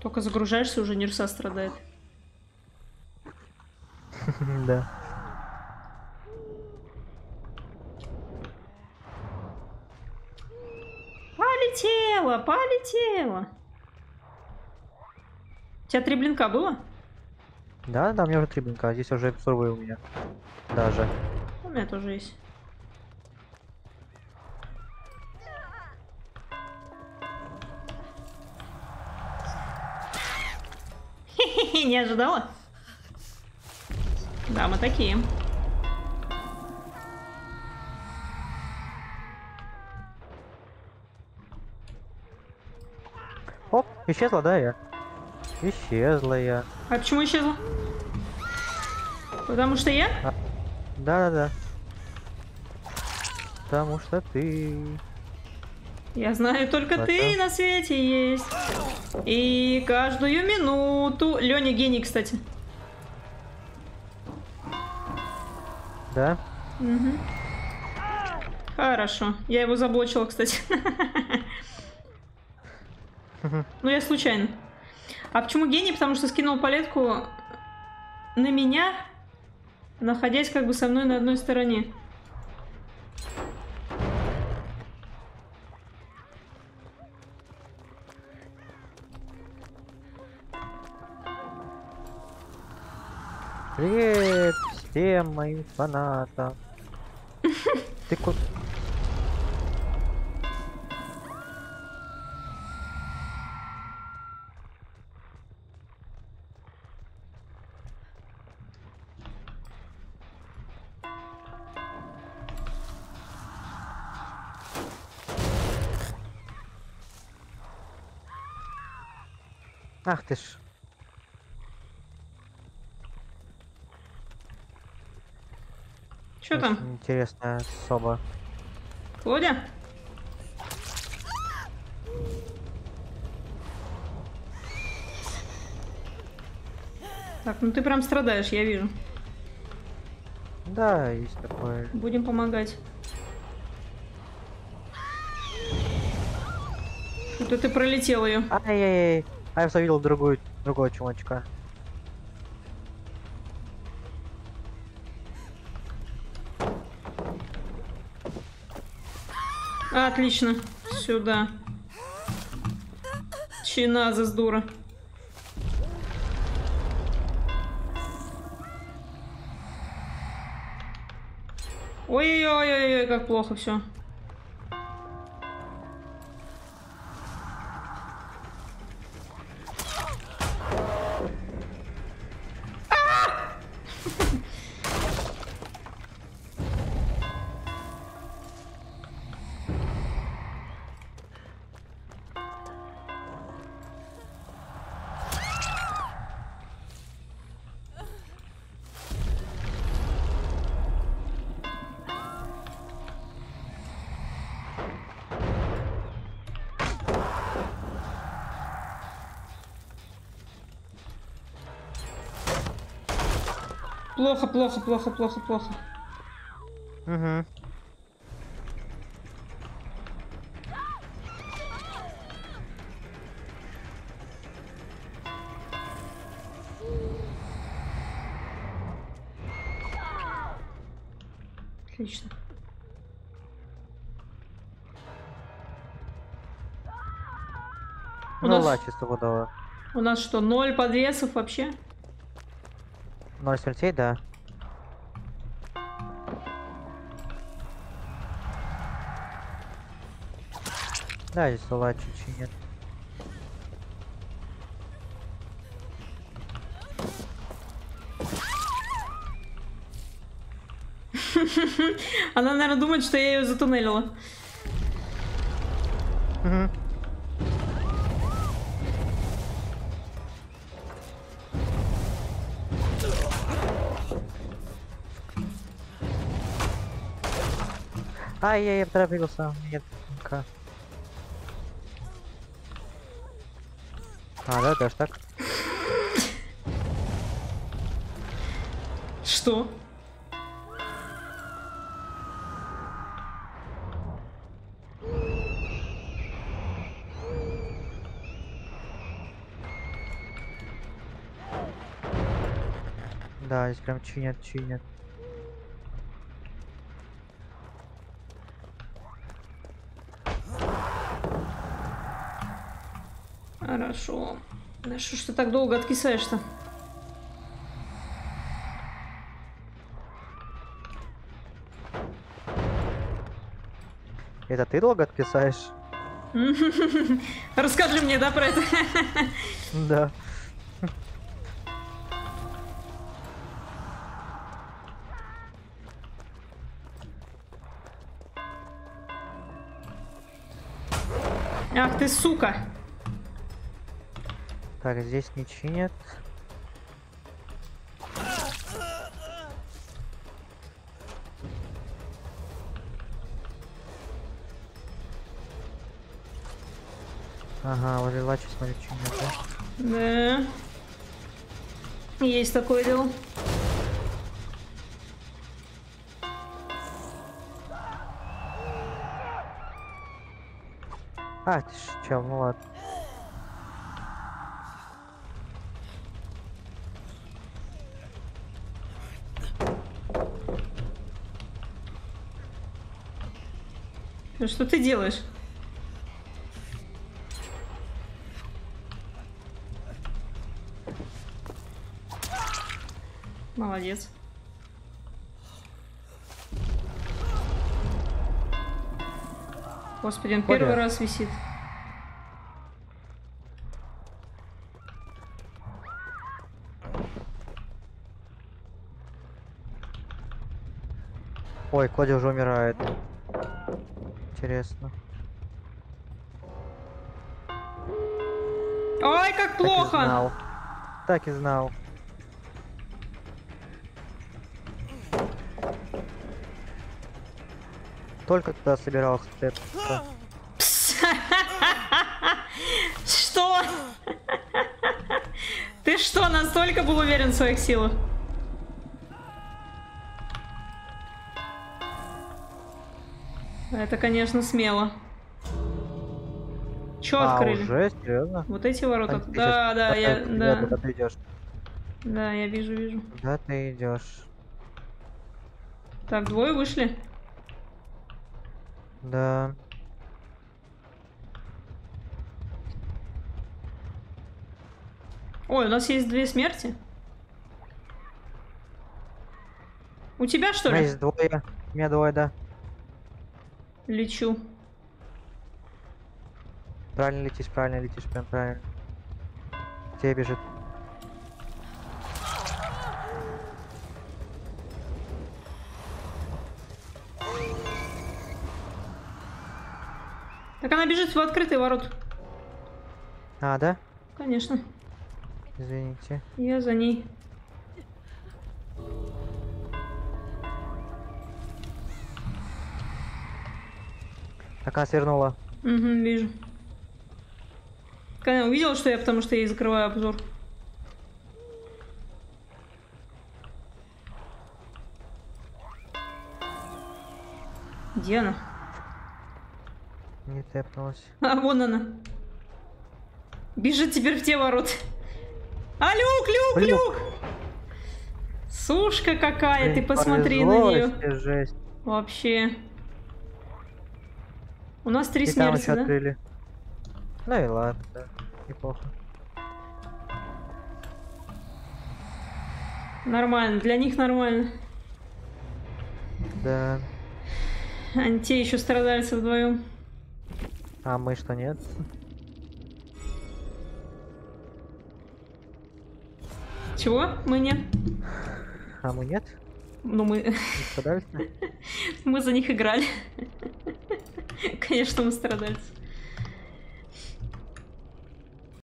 Только загружаешься, уже нерса страдает. Да. Полетела, полетела. У тебя 3 блинка было? Да, да, у меня уже 3 блинка, а здесь уже сурвы у меня. Даже. У меня тоже есть. Хе-хе-хе, не ожидала? Да, мы такие. Оп, исчезла, да, я? Исчезла я. А почему исчезла? Потому что я? Да-да-да. Потому что ты... Я знаю, только Это... ты на свете есть. И каждую минуту... Лёня гений, кстати. Да? Угу. Хорошо. Я его заблочила, кстати. Ну, я случайно. А почему гений? Потому что скинул палетку на меня, находясь как бы со мной на одной стороне. Привет всем моим фанатам. Ты куда? Ах ты ж. Что там? Очень интересная особа. Володя? Так, ну ты прям страдаешь, я вижу. Да, есть такое. Будем помогать. Что-то ты пролетел ее. Ай-яй-яй. А я завидел другого чувачка. Отлично. Сюда. Чиназа с дура. Ой-ой-ой, как плохо все. Плохо, плохо, плохо, плохо, плохо. Угу. Отлично. Ну ладно, чистопудово. У нас что, 0 подвесов вообще? 0 смертей, да. Да, здесь лула чуть-чуть нет. Она, наверное, думает, что я ее затуннелила. Угу. Ай-яй-яй, торопился. Нет, пока. А, да, даже так. Что? Да, здесь прям чинят. Хорошо. Да что ж ты так долго откисаешь-то? Это ты долго откисаешь? Расскажи мне, да, про это? Да. Ах ты, сука! Так, здесь не чинят. Ага, возле лачи, смотри, чинят, да? Да. Есть такое дело. А, ты ж чел, ну ладно. Ну что ты делаешь? Молодец. Господи, он первый раз висит. Ой, Коди уже умирает. Интересно. Ой, как плохо! Так и знал. Только туда собирался цепиться. Что? Ты что, настолько был уверен в своих силах? Это, конечно, смело. Чё открыли? Уже? Серьезно? Вот эти ворота? Ты Да, сейчас да, я... Да. Куда ты идешь? Да, я вижу. Куда ты идешь? Так, двое вышли. Да. Ой, у нас есть 2 смерти. У тебя, что У меня ли? есть двое. У меня двое, да. Лечу. Правильно летишь, прям правильно. К тебе бежит. Так она бежит в открытый ворот. А, да? Конечно. Извините. Я за ней. Так она свернула. Угу, вижу. Она увидела, что я, потому что я ей закрываю обзор. Где она? Не тэпнулась. А, вон она. Бежит теперь в те ворота. А, люк! Сушка какая, ты посмотри на нее. Жесть. Вообще. У нас 3 И там смерти, еще да? открыли. Ну и ладно, да. Неплохо. Нормально, для них нормально. Да. Они те еще страдальцы вдвоем. А мы что, нет? Чего? Мы нет? А мы нет? Ну мы... Не страдальцы? мы за них играли. Конечно, мы страдальцы.